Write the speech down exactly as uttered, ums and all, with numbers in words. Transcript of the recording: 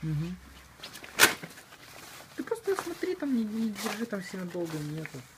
Угу. Ты просто смотри, там не, не держи там сильно долго, нету.